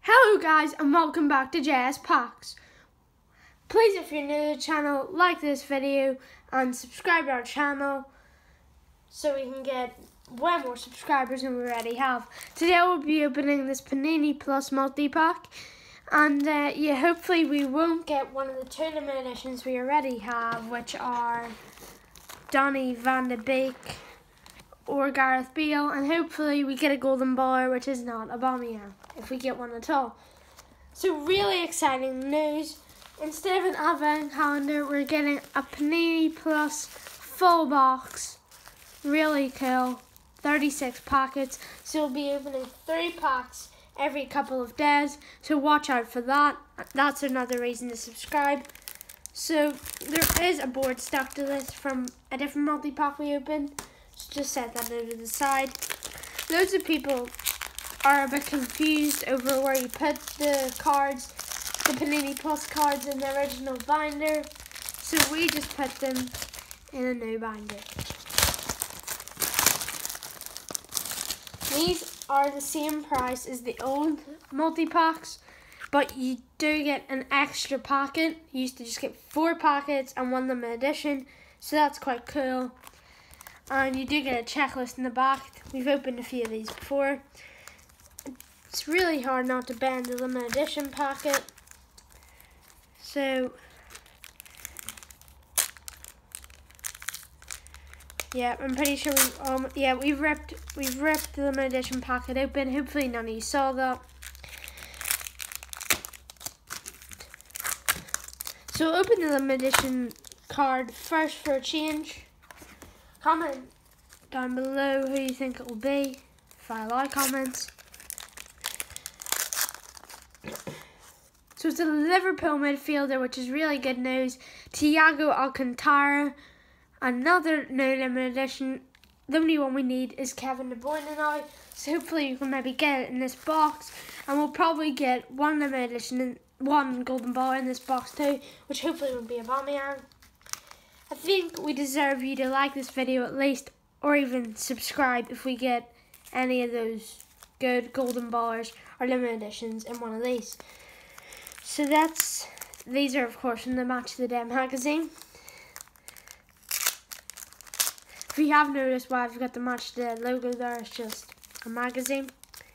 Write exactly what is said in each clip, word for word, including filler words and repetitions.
Hello guys and welcome back to J S Packs. Please, if you're new to the channel, like this video and subscribe to our channel so we can get way more subscribers than we already have. Today we'll be opening this Panini Plus multi-pack, and uh, yeah, hopefully we won't get one of the two limited editions we already have, which are Donny van de Beek or Gareth Bale, and hopefully we get a golden baller, which is not Aubameyang, if we get one at all. So really exciting news. Instead of an advent calendar, we're getting a Panini Plus full box. Really cool. thirty-six packets. So we'll be opening three packs every couple of days. So watch out for that. That's another reason to subscribe. So there is a board stuck to this from a different multi-pack we opened. So just set that over the side. Loads of people are a bit confused over where you put the cards, the Panini Plus cards in the original binder. So we just put them in a new binder. These are the same price as the old multi-packs, but you do get an extra packet. You used to just get four packets and one limited edition, so that's quite cool. And you do get a checklist in the back. We've opened a few of these before. It's really hard not to bend the limited edition packet. So, yeah, I'm pretty sure we um yeah we've ripped we've ripped the limited edition packet open. Hopefully none of you saw that. So we'll open the limited edition card first for a change. Comment down below who you think it will be, if I like comments. So it's a Liverpool midfielder, which is really good news. Thiago Alcantara, another no limited edition. The only one we need is Kevin De Bruyne now, so hopefully you can maybe get it in this box, and we'll probably get one limited edition and one golden ball in this box too, which hopefully will be Aubameyang. I think we deserve you to like this video at least, or even subscribe if we get any of those good golden ballers or limited editions in one of these. So that's, these are of course from the Match of the Day magazine. If you have noticed why I've got the Match of the Day logo there, it's just a magazine.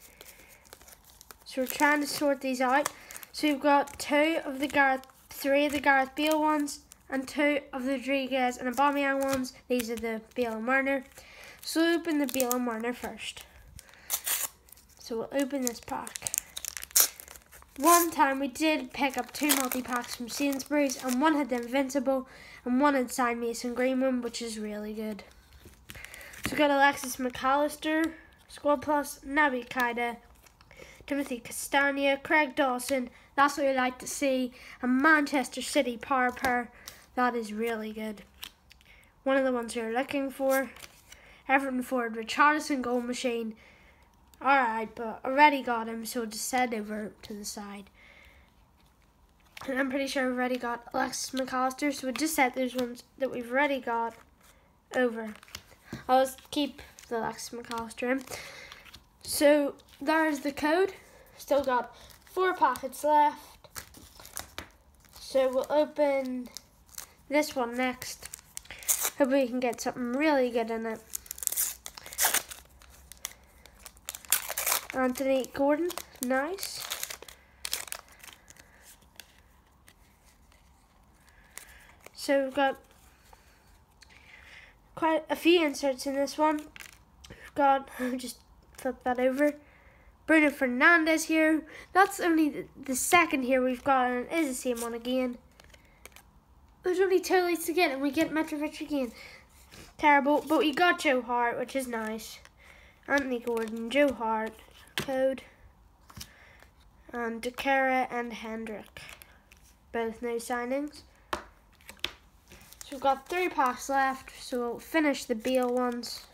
So we're trying to sort these out. So we've got two of the Gareth, three of the Gareth Bale ones, and two of the Rodriguez and Aubameyang ones. These are the Bale and Werner. So we'll open the Bale and Werner first. So we'll open this pack. One time we did pick up two multi-packs from Sainsbury's, and one had the Invincible and one had signed Mason Greenwood, which is really good. So we've got Alexis McAllister, Squad Plus, Naby Keita, Timothy Castagna, Craig Dawson. That's what we like to see. And Manchester City power pair. That is really good. One of the ones you're looking for. Everton forward Richarlison goal machine. Alright, but already got him, so just set over to the side. And I'm pretty sure we've already got Alexis McAllister, so we'll just set those ones that we've already got over. I'll just keep the Alexis McAllister in. So there's the code. Still got four packets left. So we'll open this one next. Hope we can get something really good in it. Anthony Gordon, nice. So we've got quite a few inserts in this one. We've got, just flip that over, Bruno Fernandes here. That's only the, the second here we've got, and it is the same one again. There's only two leads to get, and we get Mitrovic again. Terrible, but we got Joe Hart, which is nice. Anthony Gordon, Joe Hart, code, and De Kera and Hendrick. Both new signings. So we've got three packs left, so we'll finish the Bale ones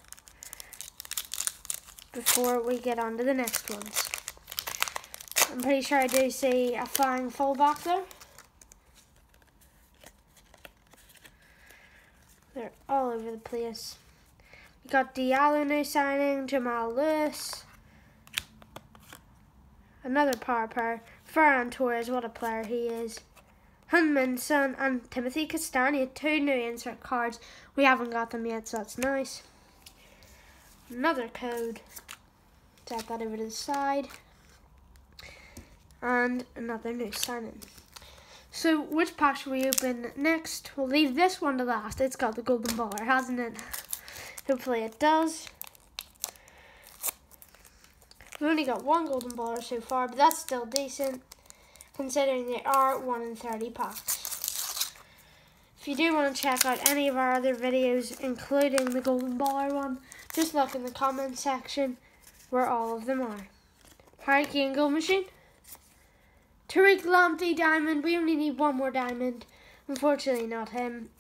before we get on to the next ones. I'm pretty sure I do see a flying fullback there. They're all over the place. We got Diallo new signing, Jamal Lewis, another power player. Ferran Torres, what a player he is. Heung-min Son and Timothy Castagne, two new insert cards. We haven't got them yet, so that's nice. Another code. Set that over to the side. And another new signing. So, which pack should we open next? We'll leave this one to last. It's got the golden baller, hasn't it? Hopefully it does. We've only got one golden baller so far, but that's still decent, considering they are one in thirty packs. If you do want to check out any of our other videos, including the golden baller one, just look in the comment section where all of them are. Harry Kane gold machine. Tariq Lamptey diamond. We only need one more diamond. Unfortunately, not him.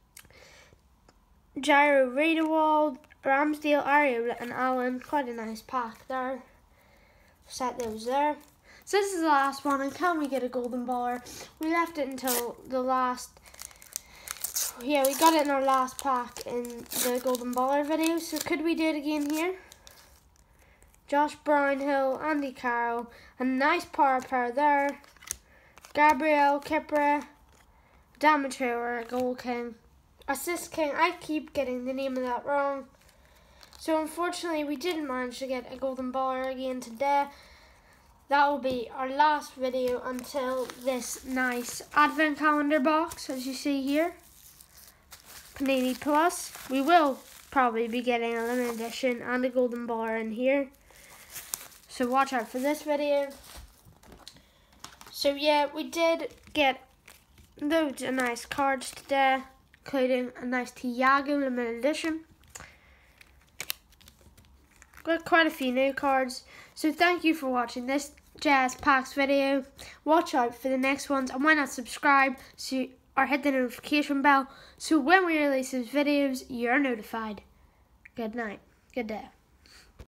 Gyro Riedewald, Ramsdale, Areola, and Allen. Quite a nice pack there. Set those there. So this is the last one, and can we get a golden baller? We left it until the last. Yeah, we got it in our last pack in the golden baller video. So could we do it again here? Josh Brownhill, Andy Carroll, a nice power pair there. Gabriel Kipra, Damateur, Goal King, Assist King. I keep getting the name of that wrong. So unfortunately, we didn't manage to get a golden baller again today. That will be our last video until this nice advent calendar box, as you see here. Panini Plus. We will probably be getting a limited edition and a golden baller in here. So watch out for this video. So yeah, we did get loads of nice cards today, including a nice Thiago limited edition. Got quite a few new cards. So thank you for watching this Jazz Packs video. Watch out for the next ones, and why not subscribe so or hit the notification bell so when we release these videos you're notified. Good night. Good day.